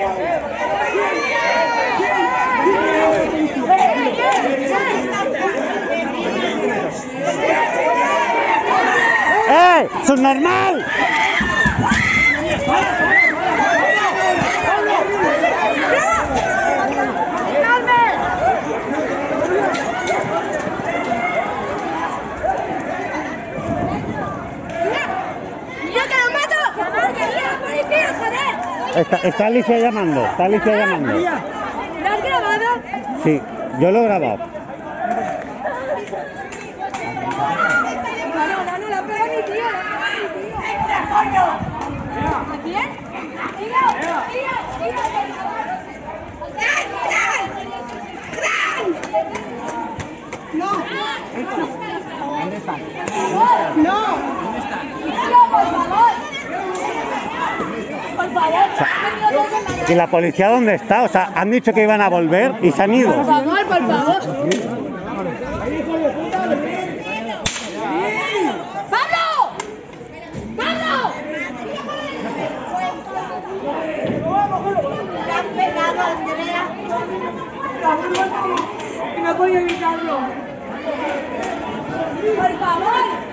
¡Subnormal! Está Alicia llamando, ¿Lo has grabado? Sí, yo lo he grabado. No, la pega mi tío, ¿A quién? No. ¿Dónde está? No. Por favor. Por favor. ¿Y la policía dónde está? O sea, han dicho que iban a volver y se han ido. Por favor, por favor. ¡Pablo! ¡Pablo! ¿Te has pegado, Andrea? No he podido evitarlo. Por favor.